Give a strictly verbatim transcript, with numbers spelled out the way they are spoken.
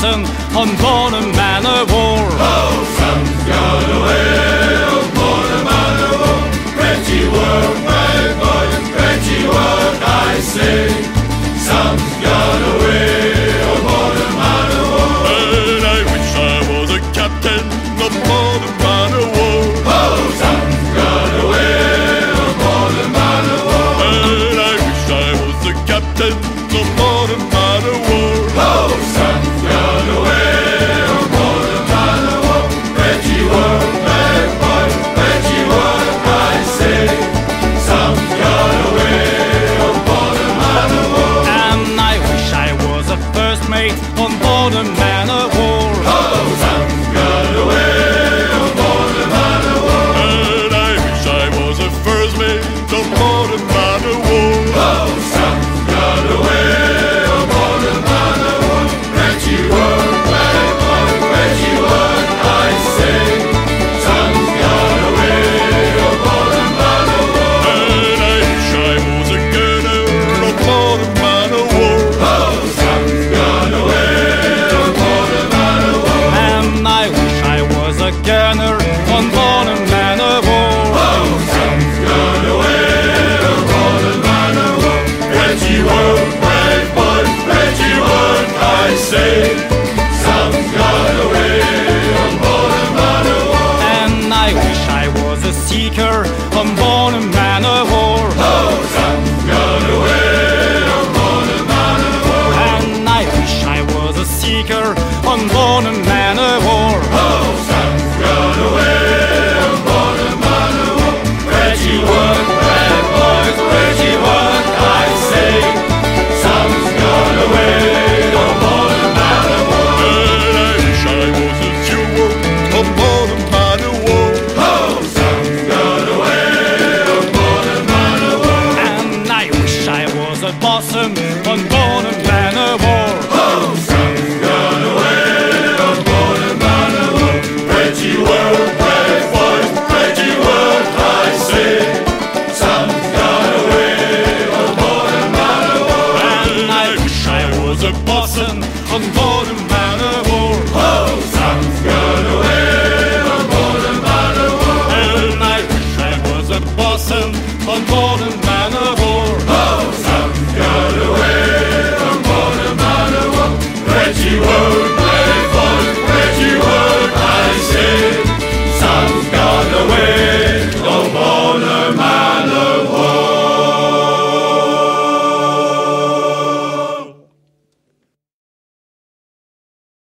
captain on board a man of war. Oh, some's got away on board a man of war. Pretty work, my boy, pretty work, I say. Some's got away on board a man of war. And I wish I was a captain on board a man of war. Oh, some's got away on board a man of war. And I wish I was a captain on board a man of war. Oh, some's got away on board a man of war. Pretty work, my boy, pretty work, I say. Some's got away on board a man of war. And I wish I was a first mate on board a man of war. Oh, some's got away on board a man of war. And I wish I was a first mate on board a man